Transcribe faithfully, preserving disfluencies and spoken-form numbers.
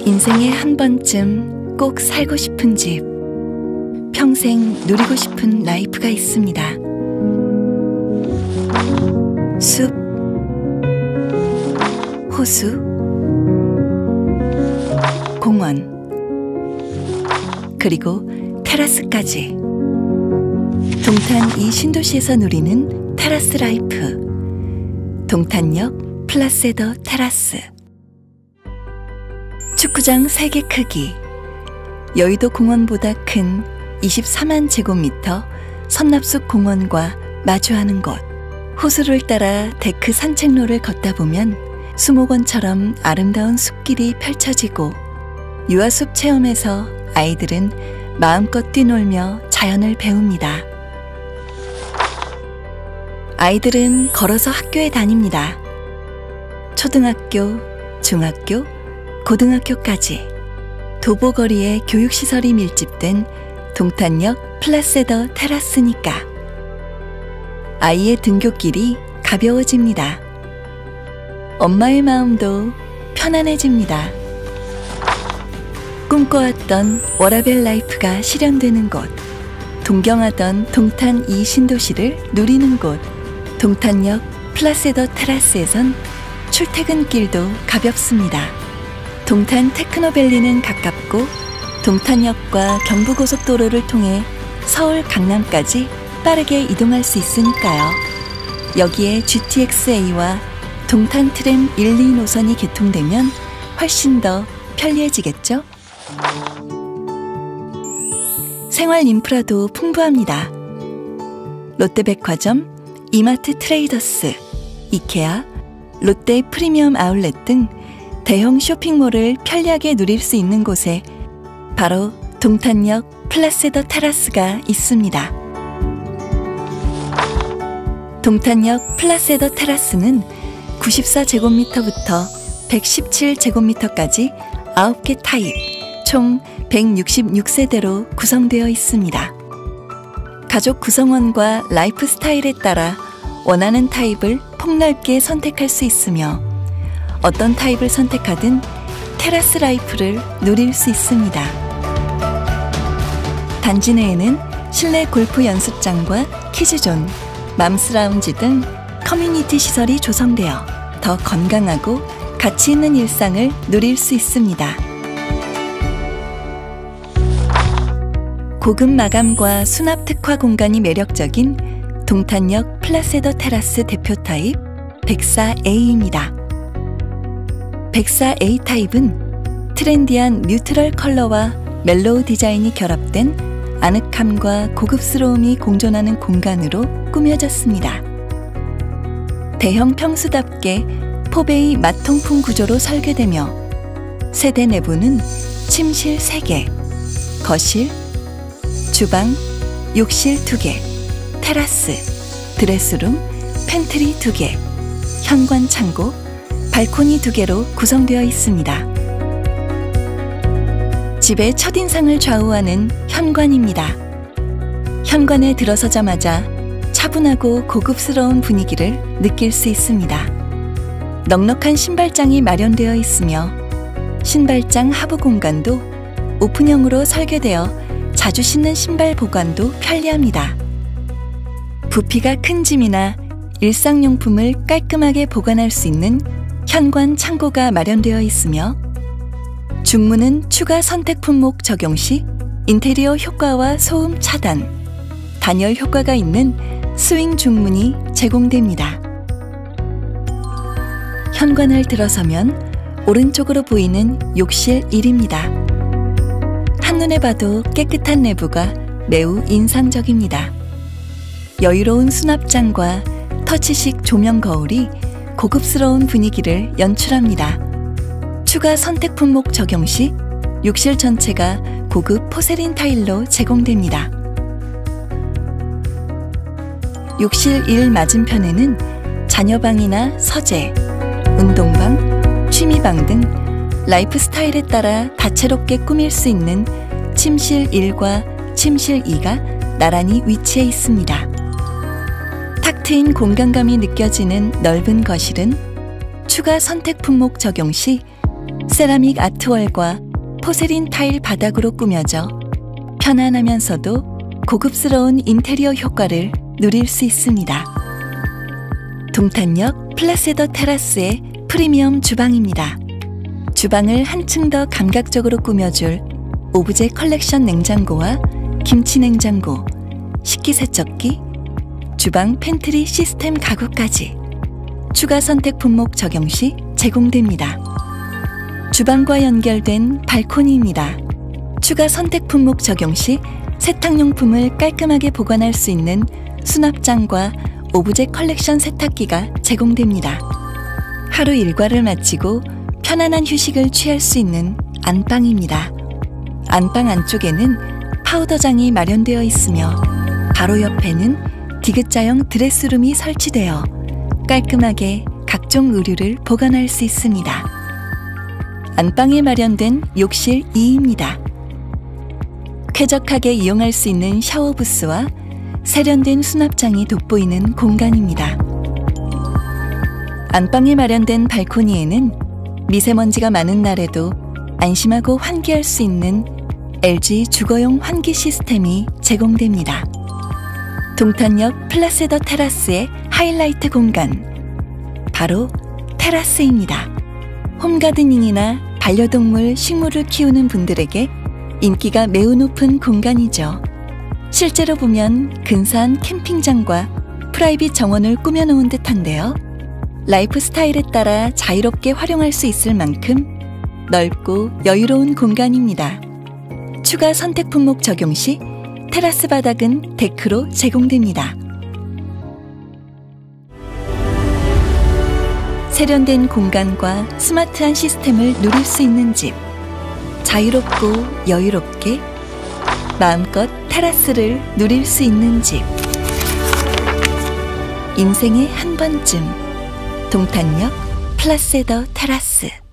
인생에 한 번쯤 꼭 살고 싶은 집, 평생 누리고 싶은 라이프가 있습니다. 숲, 호수, 공원, 그리고 테라스까지. 동탄 이 신도시에서 누리는 테라스 라이프. 동탄역 플라세더 테라스. 축구장 세 개 크기, 여의도 공원보다 큰 이십사만 제곱미터 선납숙 공원과 마주하는 곳. 호수를 따라 데크 산책로를 걷다 보면 수목원처럼 아름다운 숲길이 펼쳐지고, 유아숲 체험에서 아이들은 마음껏 뛰놀며 자연을 배웁니다. 아이들은 걸어서 학교에 다닙니다. 초등학교, 중학교, 고등학교까지 도보거리에 교육시설이 밀집된 동탄역 플라세더 테라스니까 아이의 등굣길이 가벼워집니다. 엄마의 마음도 편안해집니다. 꿈꿔왔던 워라밸 라이프가 실현되는 곳, 동경하던 동탄 이 신도시를 누리는 곳. 동탄역 플라세더 테라스에선 출퇴근길도 가볍습니다. 동탄 테크노밸리는 가깝고, 동탄역과 경부고속도로를 통해 서울 강남까지 빠르게 이동할 수 있으니까요. 여기에 지티엑스에이와 동탄 트램 일, 이 노선이 개통되면 훨씬 더 편리해지겠죠? 생활 인프라도 풍부합니다. 롯데백화점, 이마트 트레이더스, 이케아, 롯데 프리미엄 아울렛 등 대형 쇼핑몰을 편리하게 누릴 수 있는 곳에 바로 동탄역 플라세더 테라스가 있습니다. 동탄역 플라세더 테라스는 구십사 제곱미터부터 백십칠 제곱미터까지 아홉 개 타입, 총 백육십육 세대로 구성되어 있습니다. 가족 구성원과 라이프 스타일에 따라 원하는 타입을 폭넓게 선택할 수 있으며, 어떤 타입을 선택하든 테라스 라이프를 누릴 수 있습니다. 단지 내에는 실내 골프 연습장과 키즈존, 맘스라운지 등 커뮤니티 시설이 조성되어 더 건강하고 가치 있는 일상을 누릴 수 있습니다. 고급 마감과 수납 특화 공간이 매력적인 동탄역 플라세더 테라스 대표 타입 백사 에이입니다. 백사 에이 타입은 트렌디한 뉴트럴 컬러와 멜로우 디자인이 결합된 아늑함과 고급스러움이 공존하는 공간으로 꾸며졌습니다. 대형 평수답게 포베이 마통풍 구조로 설계되며, 세대 내부는 침실 세 개, 거실, 주방, 욕실 두 개, 테라스, 드레스룸, 팬트리 두 개, 현관 창고, 발코니 두 개로 구성되어 있습니다. 집의 첫인상을 좌우하는 현관입니다. 현관에 들어서자마자 차분하고 고급스러운 분위기를 느낄 수 있습니다. 넉넉한 신발장이 마련되어 있으며, 신발장 하부 공간도 오픈형으로 설계되어 자주 신는 신발 보관도 편리합니다. 부피가 큰 짐이나 일상용품을 깔끔하게 보관할 수 있는 현관 창고가 마련되어 있으며, 중문은 추가 선택 품목 적용 시 인테리어 효과와 소음 차단, 단열 효과가 있는 스윙 중문이 제공됩니다. 현관을 들어서면 오른쪽으로 보이는 욕실 일입니다. 한눈에 봐도 깨끗한 내부가 매우 인상적입니다. 여유로운 수납장과 터치식 조명 거울이 고급스러운 분위기를 연출합니다. 추가 선택 품목 적용 시 욕실 전체가 고급 포세린 타일로 제공됩니다. 욕실 일 맞은편에는 자녀방이나 서재, 운동방, 취미방 등 라이프 스타일에 따라 다채롭게 꾸밀 수 있는 침실 일과 침실 이가 나란히 위치해 있습니다. 탁 트인 공간감이 느껴지는 넓은 거실은 추가 선택 품목 적용 시 세라믹 아트월과 포세린 타일 바닥으로 꾸며져 편안하면서도 고급스러운 인테리어 효과를 누릴 수 있습니다. 동탄역 플라세더 테라스의 프리미엄 주방입니다. 주방을 한층 더 감각적으로 꾸며줄 오브제 컬렉션 냉장고와 김치 냉장고, 식기세척기, 주방 팬트리 시스템 가구까지 추가 선택 품목 적용 시 제공됩니다. 주방과 연결된 발코니입니다. 추가 선택 품목 적용 시 세탁용품을 깔끔하게 보관할 수 있는 수납장과 오브제 컬렉션 세탁기가 제공됩니다. 하루 일과를 마치고 편안한 휴식을 취할 수 있는 안방입니다. 안방 안쪽에는 파우더장이 마련되어 있으며 바로 옆에는 디귿자형 드레스룸이 설치되어 깔끔하게 각종 의류를 보관할 수 있습니다. 안방에 마련된 욕실 이입니다. 쾌적하게 이용할 수 있는 샤워 부스와 세련된 수납장이 돋보이는 공간입니다. 안방에 마련된 발코니에는 미세먼지가 많은 날에도 안심하고 환기할 수 있는 엘지 주거용 환기 시스템이 제공됩니다. 동탄역 플라세더 테라스의 하이라이트 공간, 바로 테라스입니다. 홈가드닝이나 반려동물, 식물을 키우는 분들에게 인기가 매우 높은 공간이죠. 실제로 보면 근사한 캠핑장과 프라이빗 정원을 꾸며놓은 듯한데요. 라이프 스타일에 따라 자유롭게 활용할 수 있을 만큼 넓고 여유로운 공간입니다. 추가 선택 품목 적용 시 테라스 바닥은 데크로 제공됩니다. 세련된 공간과 스마트한 시스템을 누릴 수 있는 집. 자유롭고 여유롭게 마음껏 테라스를 누릴 수 있는 집. 인생의 한 번쯤 동탄역 플라세더 테라스.